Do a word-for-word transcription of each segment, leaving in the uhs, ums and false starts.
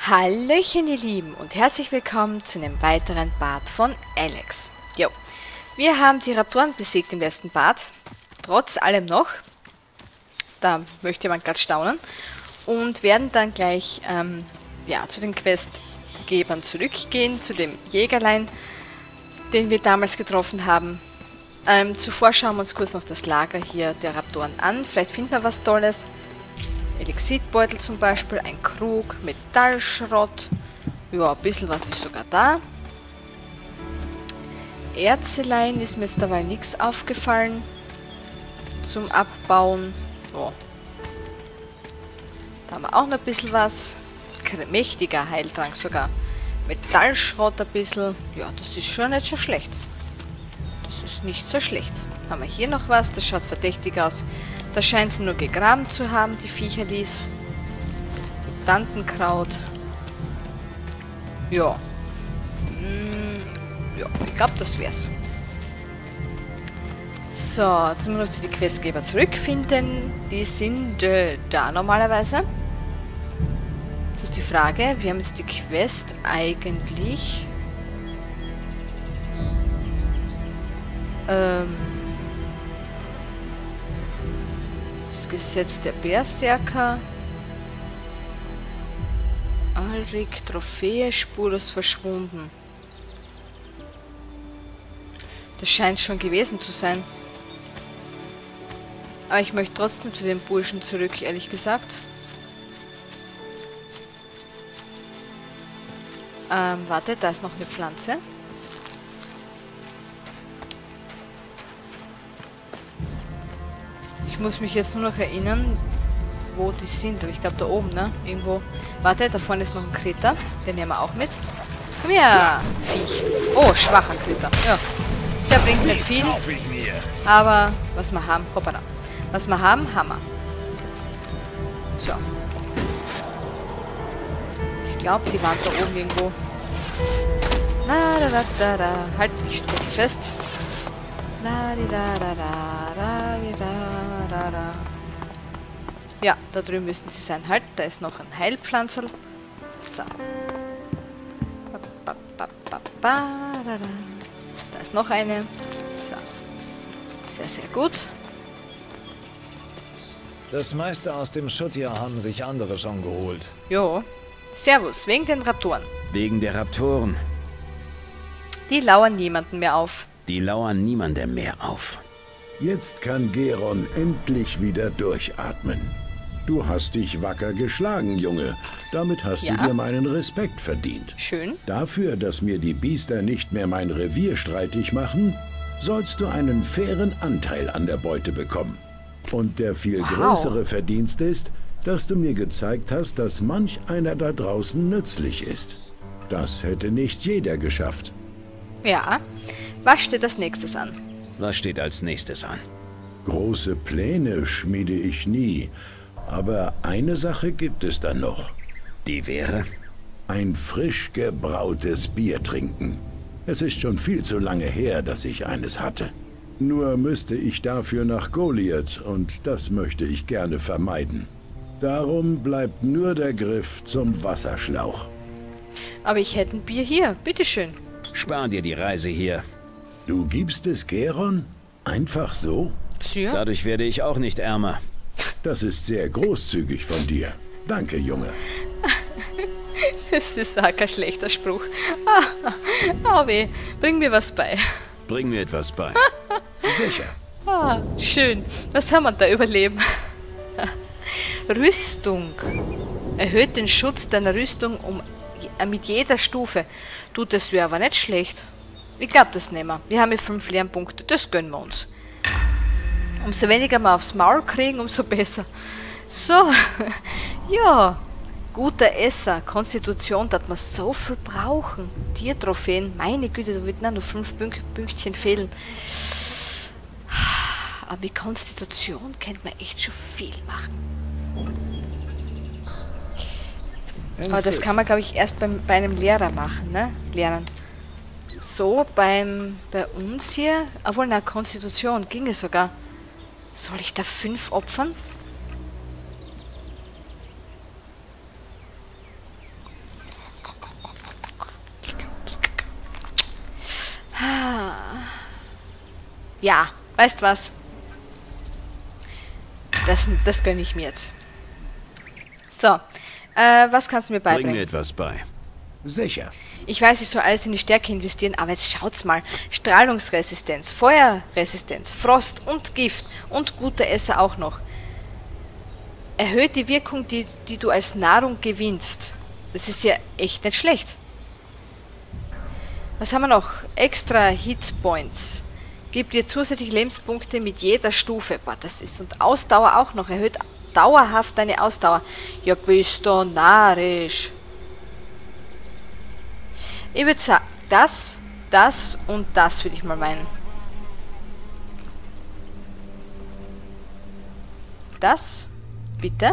Hallöchen ihr Lieben und herzlich willkommen zu einem weiteren Part von Alex. Jo, wir haben die Raptoren besiegt im letzten Part, trotz allem noch, da möchte man gerade staunen, und werden dann gleich ähm, ja, zu den Questgebern zurückgehen, zu dem Jägerlein, den wir damals getroffen haben. Ähm, zuvor schauen wir uns kurz noch das Lager hier der Raptoren an, vielleicht finden wir was Tolles. Elixitbeutel zum Beispiel, ein Krug, Metallschrott. Ja, ein bisschen was ist sogar da. Erzelein ist mir jetzt dabei nichts aufgefallen zum Abbauen. Oh. Da haben wir auch noch ein bisschen was. Mächtiger Heiltrank sogar. Metallschrott ein bisschen. Ja, das ist schon nicht so schlecht. Das ist nicht so schlecht. Haben wir hier noch was? Das schaut verdächtig aus. Da scheint sie nur gegraben zu haben, die Viecherlis. Mutantenkraut. Ja. Hm, ja, ich glaube, das wär's. So, jetzt müssen wir noch zu den Questgeber zurückfinden. Die sind äh, da normalerweise. Jetzt ist die Frage, wir haben jetzt die Quest eigentlich... Ähm... Gesetz der Berserker. Alrik, Trophäe, spurlos verschwunden. Das scheint schon gewesen zu sein. Aber ich möchte trotzdem zu den Burschen zurück, ehrlich gesagt. Ähm, warte, da ist noch eine Pflanze. Ich muss mich jetzt nur noch erinnern, wo die sind. Aber ich glaube da oben, ne? Irgendwo. Warte, da vorne ist noch ein Kriter. Den nehmen wir auch mit. Komm her, Viech. Oh, schwacher Kriter. Ja. Der bringt nicht viel. Aber was wir haben, hoppala. Was wir haben, haben wir. So. Ich glaube, die waren da oben irgendwo. Na, da, da, da, da. Halt, ich stecke fest. La, di, da, da, da, da, di, da. Ja, da drüben müssten sie sein. Halt, da ist noch ein Heilpflanzl. So. Da ist noch eine. So. Sehr, sehr gut. Das meiste aus dem Schutt hier haben sich andere schon geholt. Jo. Servus, wegen den Raptoren. Wegen der Raptoren. Die lauern niemanden mehr auf. Die lauern niemandem mehr auf. Jetzt kann Geron endlich wieder durchatmen. Du hast dich wacker geschlagen, Junge. Damit hast ja. du dir meinen Respekt verdient. Schön. Dafür, dass mir die Biester nicht mehr mein Revier streitig machen, sollst du einen fairen Anteil an der Beute bekommen. Und der viel wow. größere Verdienst ist, dass du mir gezeigt hast, dass manch einer da draußen nützlich ist. Das hätte nicht jeder geschafft. Ja. Was steht als nächstes an? Was steht als nächstes an? Große Pläne schmiede ich nie. Aber eine Sache gibt es dann noch. Die wäre? Ein frisch gebrautes Bier trinken. Es ist schon viel zu lange her, dass ich eines hatte. Nur müsste ich dafür nach Goliath und das möchte ich gerne vermeiden. Darum bleibt nur der Griff zum Wasserschlauch. Aber ich hätte ein Bier hier, bitteschön. Spar dir die Reise hier. Du gibst es Geron? Einfach so? Tja. Dadurch werde ich auch nicht ärmer. Das ist sehr großzügig von dir. Danke, Junge. Das ist auch kein schlechter Spruch. Ah, oh weh, bring mir was bei. Bring mir etwas bei. Sicher. Ah, schön. Was haben wir da überleben? Rüstung. Erhöht den Schutz deiner Rüstung um mit jeder Stufe. Du, das wäre aber nicht schlecht. Ich glaube, das nehmen wir. Wir haben hier fünf Lernpunkte. Das gönnen wir uns. Umso weniger wir aufs Maul kriegen, umso besser. So. Ja. Guter Esser. Konstitution, dass wir so viel brauchen. Tiertrophäen. Meine Güte, da wird nur fünf Pünk Pünktchen fehlen. Aber mit Konstitution könnte man echt schon viel machen. Aber das kann man, glaube ich, erst beim, bei einem Lehrer machen, ne? Lernen. So, beim, bei uns hier, obwohl, na, Konstitution ging es sogar. Soll ich da fünf opfern? Ja, weißt was? Das, das gönne ich mir jetzt. So, äh, was kannst du mir beibringen? Bring mir etwas bei. Sicher. Ich weiß, ich soll alles in die Stärke investieren, aber jetzt schaut's mal. Strahlungsresistenz, Feuerresistenz, Frost und Gift und guter Esser auch noch. Erhöht die Wirkung, die, die du als Nahrung gewinnst. Das ist ja echt nicht schlecht. Was haben wir noch? Extra Hitpoints. Gibt dir zusätzliche Lebenspunkte mit jeder Stufe. Boah, das ist... Und Ausdauer auch noch. Erhöht dauerhaft deine Ausdauer. Ja, bist du narrisch. Ich würde sagen, das, das und das würde ich mal meinen. Das, bitte.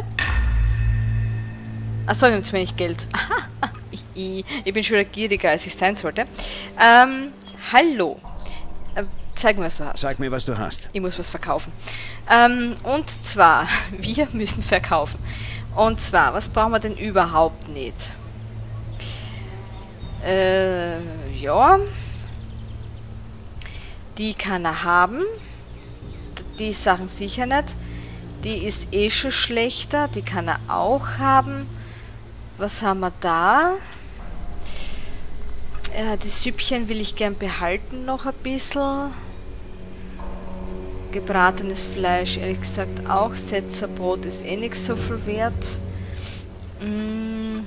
Achso, wir haben zu wenig Geld. ich, ich bin schon wieder gieriger, als ich sein sollte. Ähm, hallo. Äh, zeig mir, was du hast. Sag mir, was du hast. Ich muss was verkaufen. Ähm, und zwar, wir müssen verkaufen. Und zwar, was brauchen wir denn überhaupt nicht? Äh, ja. Die kann er haben. Die Sachen sicher nicht. Die ist eh schon schlechter. Die kann er auch haben. Was haben wir da? Ja, die Süppchen will ich gern behalten noch ein bisschen. Gebratenes Fleisch, ehrlich gesagt auch. Setzerbrot ist eh nicht so viel wert. Mm.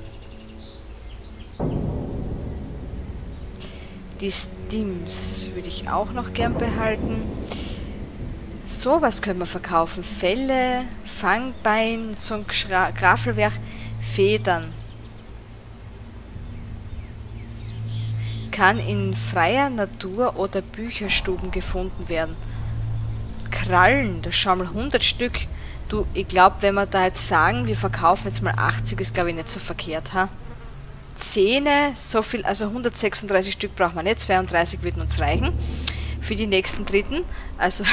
Die Stims würde ich auch noch gern behalten. So, was können wir verkaufen? Felle, Fangbein, so ein Grafelwerk, Federn. Kann in freier Natur oder Bücherstuben gefunden werden. Krallen, da schau mal hundert Stück. Du, ich glaube, wenn wir da jetzt sagen, wir verkaufen jetzt mal achtzig, ist glaube ich nicht so verkehrt, ha? Zähne, so viel, also hundertsechsunddreißig Stück brauchen wir nicht, zweiunddreißig würden uns reichen für die nächsten dritten, also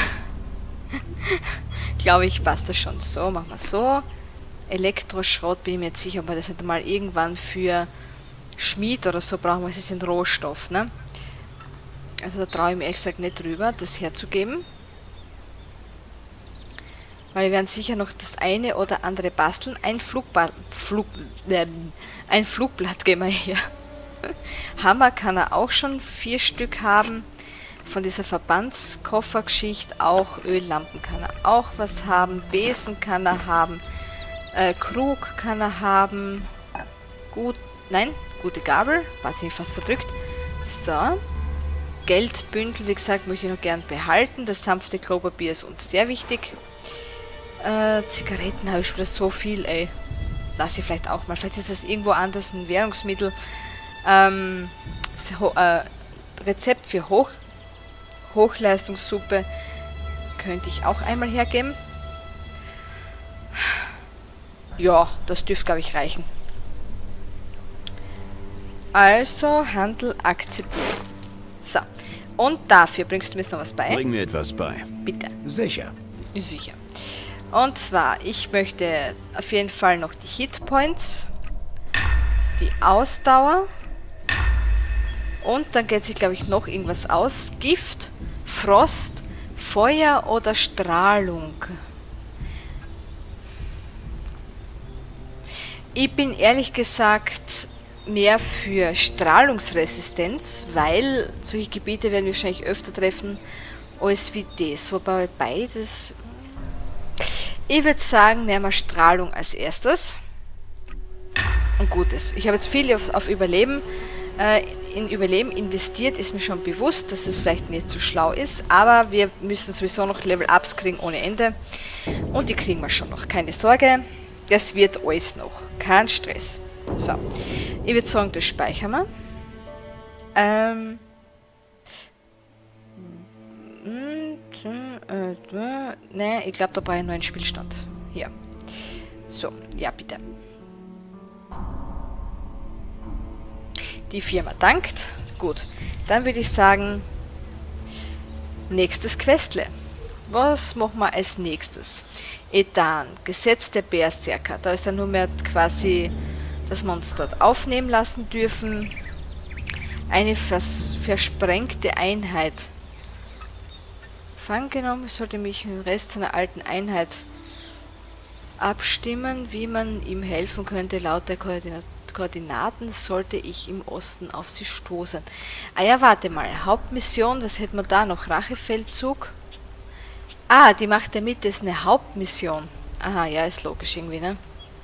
glaube ich, passt das schon. So, machen wir so. Elektroschrott, bin ich mir jetzt sicher, ob wir das nicht mal irgendwann für Schmied oder so brauchen, weil es ist ein Rohstoff, ne? Also da traue ich mir ehrlich gesagt nicht drüber, das herzugeben. Weil wir werden sicher noch das eine oder andere basteln. Ein Flugblatt, Flug, äh, ein Flugblatt geben wir hier. Hammer kann er auch schon vier Stück haben. Von dieser Verbandskoffergeschichte auch. Öllampen kann er auch was haben. Besen kann er haben. Äh, Krug kann er haben. Gut, nein, gute Gabel. Warte, ich fast verdrückt. So. Geldbündel, wie gesagt, möchte ich noch gern behalten. Das sanfte Klopapier ist uns sehr wichtig. Äh, Zigaretten habe ich schon wieder so viel, ey. Lass ich vielleicht auch mal. Vielleicht ist das irgendwo anders ein Währungsmittel. Ähm, so, äh, Rezept für Hoch Hochleistungssuppe könnte ich auch einmal hergeben. Ja, das dürfte, glaube ich, reichen. Also, Handel akzeptiert. So. Und dafür bringst du mir jetzt noch was bei? Bring mir etwas bei. Bitte. Sicher. Sicher. Und zwar, ich möchte auf jeden Fall noch die Hitpoints, die Ausdauer und dann geht sich, glaube ich, noch irgendwas aus. Gift, Frost, Feuer oder Strahlung. Ich bin ehrlich gesagt mehr für Strahlungsresistenz, weil solche Gebiete werden wir wahrscheinlich öfter treffen als wie das, wobei beides... Ich würde sagen, nehmen wir Strahlung als erstes. Und gut ist. Ich habe jetzt viel auf, auf Überleben, äh, in Überleben investiert, ist mir schon bewusst, dass es vielleicht nicht so schlau ist, aber wir müssen sowieso noch Level-Ups kriegen ohne Ende. Und die kriegen wir schon noch, keine Sorge. Das wird alles noch. Kein Stress. So. Ich würde sagen, das speichern wir. Ähm... Ne, ich glaube, da brauche ich einen neuen Spielstand. Hier. So, ja, bitte. Die Firma dankt. Gut. Dann würde ich sagen, nächstes Questle. Was machen wir als nächstes? Edan, Gesetz der Berserker. Da ist dann nur mehr quasi, dass wir uns dort aufnehmen lassen dürfen. Eine vers versprengte Einheit. Fang genommen, sollte mich mit dem Rest seiner alten Einheit abstimmen, wie man ihm helfen könnte. Laut der Koordinat Koordinaten sollte ich im Osten auf sie stoßen. Ah ja, warte mal. Hauptmission, was hätten wir da noch? Rachefeldzug? Ah, die macht er mit, das ist eine Hauptmission. Aha, ja, ist logisch irgendwie, ne?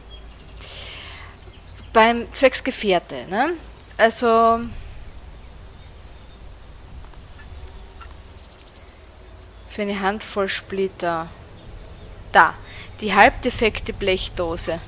Beim zwecks Gefährte, ne? Also... Für eine Handvoll Splitter. Da. Die halbdefekte Blechdose.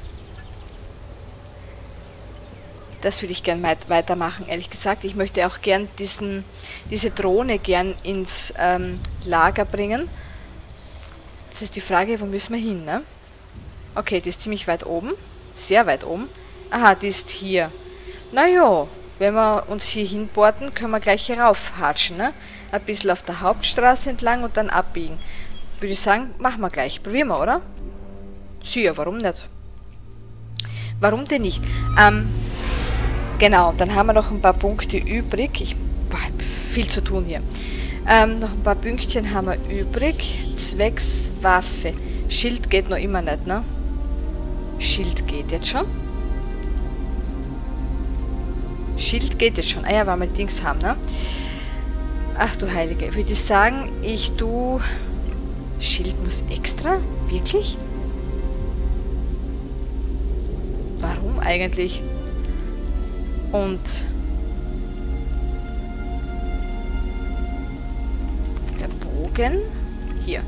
Das würde ich gern weitermachen, ehrlich gesagt. Ich möchte auch gern diesen, diese Drohne gern ins ähm, Lager bringen. Das ist die Frage, wo müssen wir hin, ne? Okay, die ist ziemlich weit oben. Sehr weit oben. Aha, die ist hier. Naja, wenn wir uns hier hinboarden, können wir gleich hier raufhatschen, ne? Ein bisschen auf der Hauptstraße entlang und dann abbiegen. Würde ich sagen, machen wir gleich. Probieren wir, oder? Sicher, warum nicht? Warum denn nicht? Ähm, genau, dann haben wir noch ein paar Punkte übrig. Ich, boah, viel zu tun hier. Ähm, noch ein paar Pünktchen haben wir übrig. Zwecks Waffe. Schild geht noch immer nicht, ne? Schild geht jetzt schon. Schild geht jetzt schon. Ah ja, weil wir Dings haben, ne? Ach du Heilige. Würde ich sagen, ich tu... Schild muss extra? Wirklich? Warum eigentlich? Und... Der Bogen? Hier.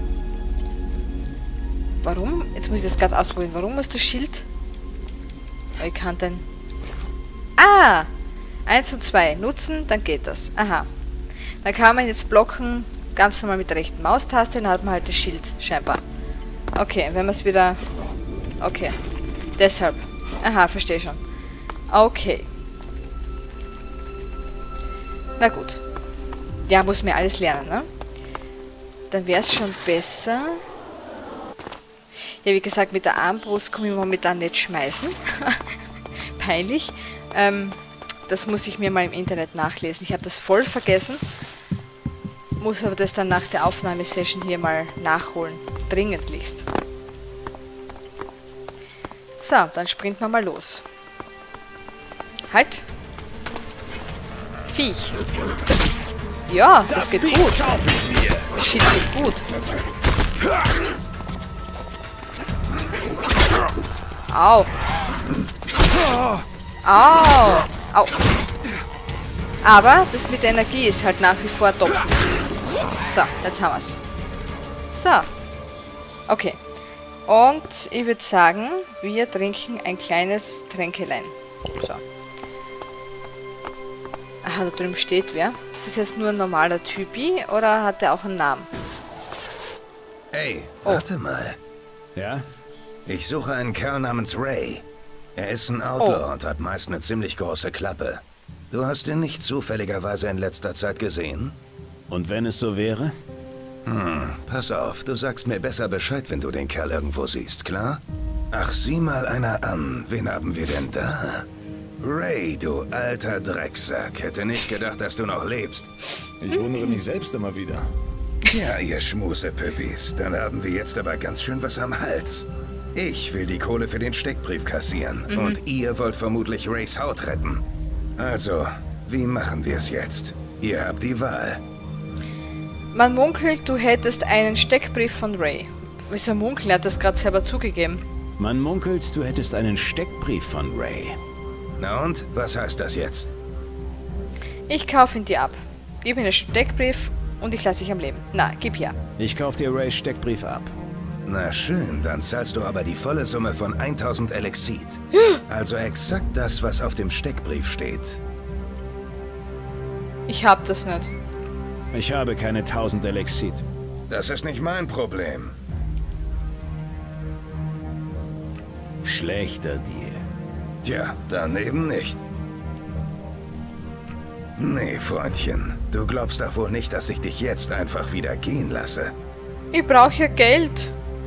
Warum? Jetzt muss ich das gerade ausprobieren. Warum muss das Schild... Ich kann den... Ah! eins und zwei nutzen, dann geht das. Aha. Dann kann man jetzt blocken, ganz normal mit der rechten Maustaste, dann hat man halt das Schild, scheinbar. Okay, wenn man es wieder... Okay. Deshalb. Aha, verstehe schon. Okay. Na gut. Ja, muss mir alles lernen, ne? Dann wäre es schon besser... Ja, wie gesagt, mit der Armbrust komme ich momentan nicht schmeißen. Peinlich. Ähm, das muss ich mir mal im Internet nachlesen. Ich habe das voll vergessen. Muss aber das dann nach der Aufnahmesession hier mal nachholen. Dringendlichst. So, dann sprinten wir mal los. Halt! Viech! Ja, das, das geht gut. Shit geht gut. Au! Au! Au! Aber das mit der Energie ist halt nach wie vor top. So, jetzt haben wir's. So. Okay. Und ich würde sagen, wir trinken ein kleines Tränkelein. So. Aha, da drüben steht wer. Ist das jetzt nur ein normaler Typi oder hat der auch einen Namen? Hey, warte oh. mal. Ja? Ich suche einen Kerl namens Ray. Er ist ein Outlaw oh. und hat meist eine ziemlich große Klappe. Du hast ihn nicht zufälligerweise in letzter Zeit gesehen? Und wenn es so wäre? Hm, pass auf, du sagst mir besser Bescheid, wenn du den Kerl irgendwo siehst, klar? Ach, sieh mal einer an. Wen haben wir denn da? Ray, du alter Drecksack. Hätte nicht gedacht, dass du noch lebst. Ich wundere mich selbst immer wieder. Ja, ihr Schmusepüppis. Dann haben wir jetzt aber ganz schön was am Hals. Ich will die Kohle für den Steckbrief kassieren. Mhm. Und ihr wollt vermutlich Rays Haut retten. Also, wie machen wir es jetzt? Ihr habt die Wahl. Man munkelt, du hättest einen Steckbrief von Ray. Wieso munkeln? Er hat das gerade selber zugegeben. Man munkelt, du hättest einen Steckbrief von Ray. Na und? Was heißt das jetzt? Ich kaufe ihn dir ab. Gib mir einen Steckbrief und ich lasse dich am Leben. Na, gib her. Ich kaufe dir Rays Steckbrief ab. Na schön, dann zahlst du aber die volle Summe von tausend Elexit. Also exakt das, was auf dem Steckbrief steht. Ich hab das nicht. Ich habe keine tausend Elexit. Das ist nicht mein Problem. Schlechter Deal. Tja, dann eben nicht. Nee, Freundchen. Du glaubst doch wohl nicht, dass ich dich jetzt einfach wieder gehen lasse. Ich brauche ja Geld.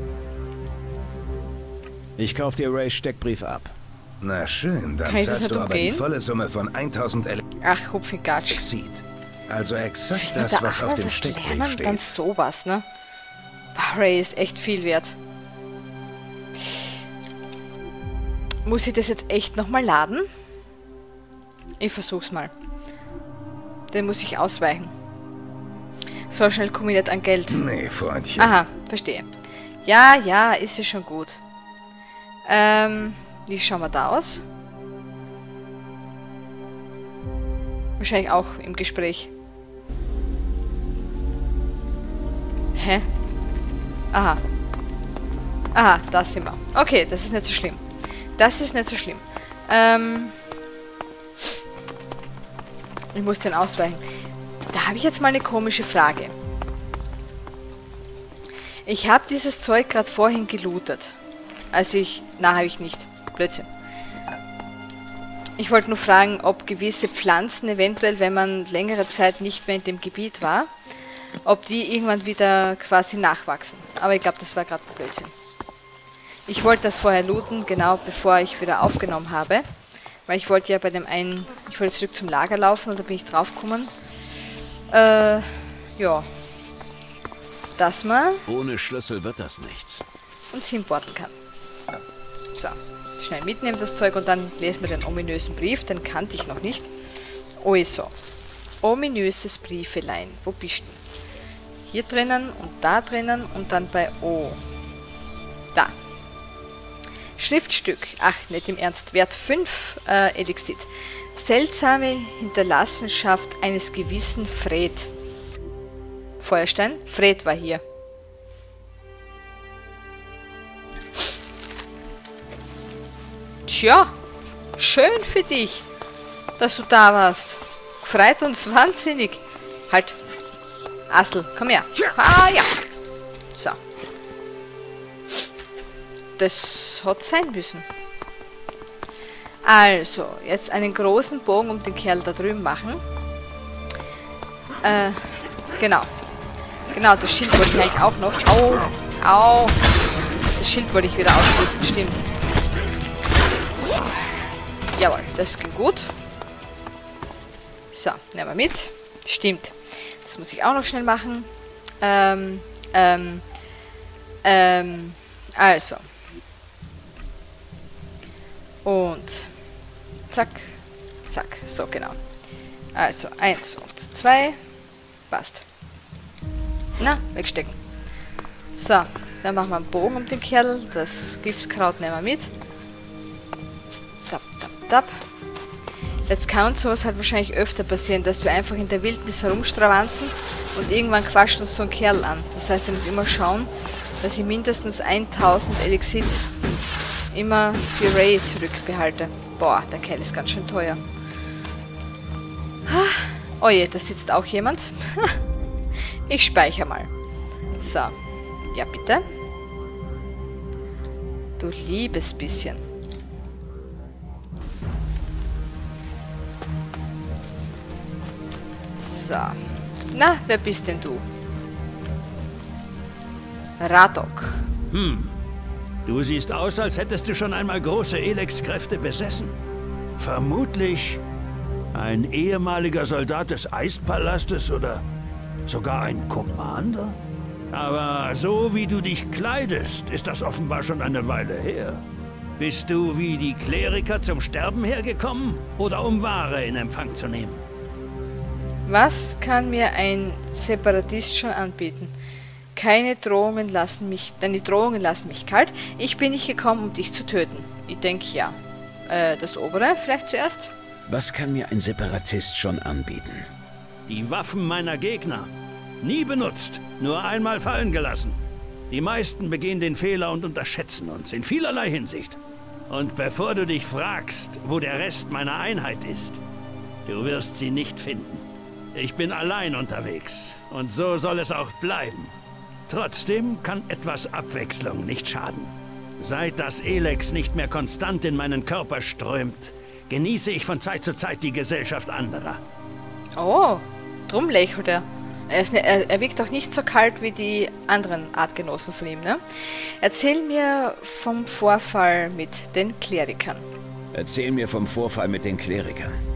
Ich kauf dir Rays Steckbrief ab. Na schön, dann Kann zahlst du aber umgehen? die volle Summe von tausend Elexit. Ach, Hupfingatsch. Also exakt Jetzt das, will man was da auf auch dem was Steckbrief lernen, dann steht. sowas, ne? Boah, Ray ist echt viel wert. Muss ich das jetzt echt nochmal laden? Ich versuch's mal. Den muss ich ausweichen. So schnell komme ich nicht an Geld. Nee, Freundchen. Aha, verstehe. Ja, ja, ist ja schon gut. Ähm, wie schauen wir da aus? Wahrscheinlich auch im Gespräch. Hä? Aha. Aha, da sind wir. Okay, das ist nicht so schlimm. Das ist nicht so schlimm. Ähm... Ich muss den ausweichen. Da habe ich jetzt mal eine komische Frage. Ich habe dieses Zeug gerade vorhin gelootet. Als ich... Na, habe ich nicht. Blödsinn. Ich wollte nur fragen, ob gewisse Pflanzen eventuell, wenn man längere Zeit nicht mehr in dem Gebiet war, ob die irgendwann wieder quasi nachwachsen. Aber ich glaube, das war gerade Blödsinn. Ich wollte das vorher looten, genau bevor ich wieder aufgenommen habe. Weil ich wollte ja bei dem einen... Ich wollte zurück zum Lager laufen und da bin ich draufgekommen. Äh, ja. Das mal. Ohne Schlüssel wird das nichts. Und es importen kann. So. Schnell mitnehmen das Zeug und dann lesen wir den ominösen Brief. Den kannte ich noch nicht. Also. Ominöses Briefelein. Wo bist du? Hier drinnen und da drinnen und dann bei O. Da. Schriftstück. Ach, nicht im Ernst. Wert fünf äh, Elixit. Seltsame Hinterlassenschaft eines gewissen Fred. Feuerstein? Fred war hier. Tja, schön für dich, dass du da warst. Freut uns wahnsinnig. Halt. Astel, komm her. Ah, ja. So. Das hat sein müssen. Also, jetzt einen großen Bogen um den Kerl da drüben machen. Äh, genau. Genau, das Schild wollte ich eigentlich auch noch. Au, au. Das Schild wollte ich wieder ausrüsten, stimmt. Jawohl, das ging gut. So, nehmen wir mit. Stimmt. Das muss ich auch noch schnell machen. Ähm, ähm, ähm, also. Und zack, zack. So, genau. Also, eins und zwei. Passt. Na, wegstecken. So, dann machen wir einen Bogen um den Kerl. Das Giftkraut nehmen wir mit. Tap, tap, tap. Jetzt kann uns sowas halt wahrscheinlich öfter passieren, dass wir einfach in der Wildnis herumstravanzen und irgendwann quatscht uns so ein Kerl an. Das heißt, ich muss immer schauen, dass ich mindestens tausend Elixit immer für Ray zurückbehalte. Boah, der Kerl ist ganz schön teuer. Oh je, da sitzt auch jemand. Ich speichere mal. So. Ja, bitte. Du liebes bisschen. So. Na, wer bist denn du? Radok. Hm. Du siehst aus, als hättest du schon einmal große Elex-Kräfte besessen. Vermutlich ein ehemaliger Soldat des Eispalastes oder sogar ein Commander? Aber so wie du dich kleidest, ist das offenbar schon eine Weile her. Bist du wie die Kleriker zum Sterben hergekommen oder um Ware in Empfang zu nehmen? Was kann mir ein Separatist schon anbieten? Keine Drohungen lassen mich, deine Drohungen lassen mich kalt. Ich bin nicht gekommen, um dich zu töten. Ich denke ja. Äh, das obere vielleicht zuerst? Was kann mir ein Separatist schon anbieten? Die Waffen meiner Gegner. Nie benutzt, nur einmal fallen gelassen. Die meisten begehen den Fehler und unterschätzen uns in vielerlei Hinsicht. Und bevor du dich fragst, wo der Rest meiner Einheit ist, du wirst sie nicht finden. Ich bin allein unterwegs und so soll es auch bleiben. Trotzdem kann etwas Abwechslung nicht schaden. Seit das Elex nicht mehr konstant in meinen Körper strömt, genieße ich von Zeit zu Zeit die Gesellschaft anderer. Oh, drum lächelt er. Er, ist ne, er, er wirkt doch nicht so kalt wie die anderen Artgenossen von ihm, ne? Erzähl mir vom Vorfall mit den Klerikern. Erzähl mir vom Vorfall mit den Klerikern.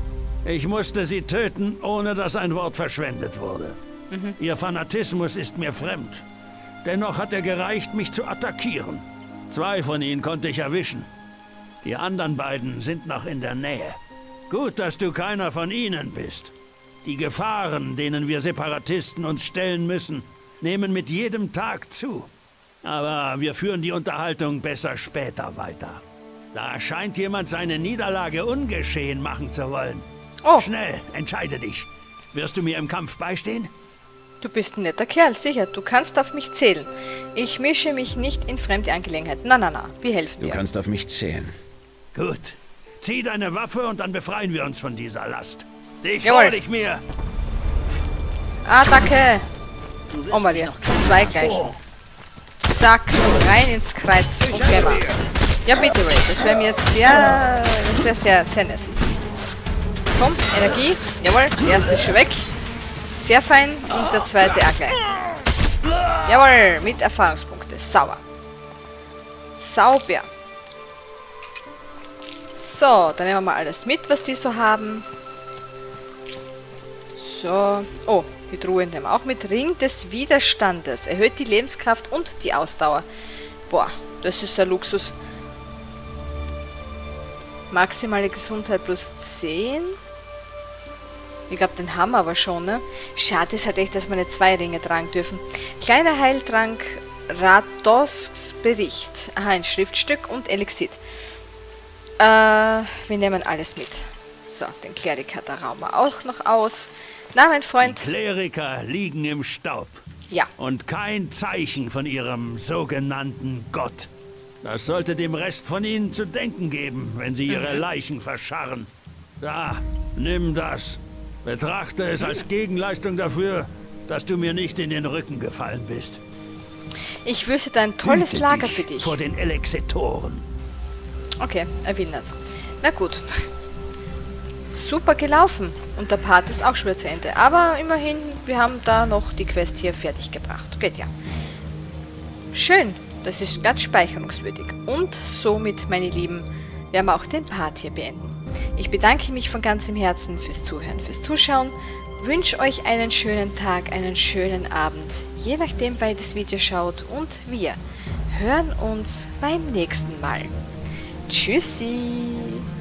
Ich musste sie töten, ohne dass ein Wort verschwendet wurde. Mhm. Ihr Fanatismus ist mir fremd. Dennoch hat er gereicht, mich zu attackieren. Zwei von ihnen konnte ich erwischen. Die anderen beiden sind noch in der Nähe. Gut, dass du keiner von ihnen bist. Die Gefahren, denen wir Separatisten uns stellen müssen, nehmen mit jedem Tag zu. Aber wir führen die Unterhaltung besser später weiter. Da scheint jemand seine Niederlage ungeschehen machen zu wollen. Oh. Schnell, entscheide dich. Wirst du mir im Kampf beistehen? Du bist ein netter Kerl, sicher. Du kannst auf mich zählen. Ich mische mich nicht in fremde Angelegenheiten. Na, na, na. Wir helfen dir. Du kannst auf mich zählen. Gut. Zieh deine Waffe und dann befreien wir uns von dieser Last. Dich Jawohl. hol ich mir. Attacke. Oh, mal dir. Zwei gleich. Zack. Rein ins Kreuz. Okay, mal. Ja, bitte, Ray. Das wäre mir jetzt sehr... Das wäre sehr, sehr nett. Komm, Energie. Jawohl. Der erste ist schon weg. Sehr fein. Und der zweite auch gleich. Jawohl. Mit Erfahrungspunkte. Sauber. Sauber. So, dann nehmen wir mal alles mit, was die so haben. So. Oh, die Truhe nehmen wir auch mit. Ring des Widerstandes. Erhöht die Lebenskraft und die Ausdauer. Boah, das ist ein Luxus. Maximale Gesundheit plus zehn. Ich glaube, den haben wir aber schon, ne? Schade ist halt echt, dass wir nicht zwei Ringe tragen dürfen. Kleiner Heiltrank, Radosks Bericht. Aha, ein Schriftstück und Elixir. Äh, wir nehmen alles mit. So, den Kleriker, da rauben wir auch noch aus. Na, mein Freund. Die Kleriker liegen im Staub. Ja. Und kein Zeichen von ihrem sogenannten Gott. Das sollte dem Rest von ihnen zu denken geben, wenn sie ihre Mhm. Leichen verscharren. Da, nimm das. Betrachte es als Gegenleistung dafür, dass du mir nicht in den Rücken gefallen bist. Ich wüsste da ein tolles Hüte Lager dich für dich. vor den Elexitoren. Okay, er will nicht. Na gut. Super gelaufen. Und der Part ist auch schon wieder zu Ende. Aber immerhin, wir haben da noch die Quest hier fertig gebracht. Geht ja. Schön. Das ist ganz speicherungswürdig. Und somit, meine Lieben, werden wir auch den Part hier beenden. Ich bedanke mich von ganzem Herzen fürs Zuhören, fürs Zuschauen. Wünsche euch einen schönen Tag, einen schönen Abend. Je nachdem, wer das Video schaut. Und wir hören uns beim nächsten Mal. Tschüssi!